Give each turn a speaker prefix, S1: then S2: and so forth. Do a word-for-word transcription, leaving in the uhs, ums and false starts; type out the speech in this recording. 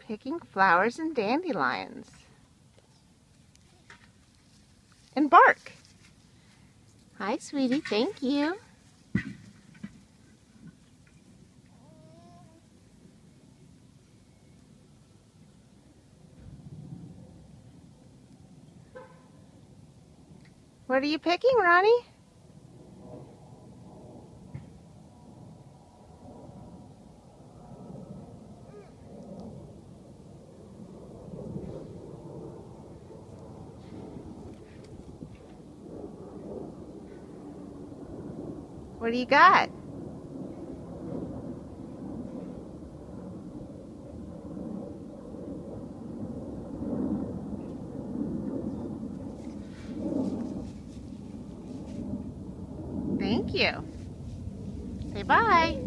S1: picking flowers and dandelions. And bark. Hi, sweetie. Thank you. What are you picking, Ronnie? What do you got? Thank you. Say bye.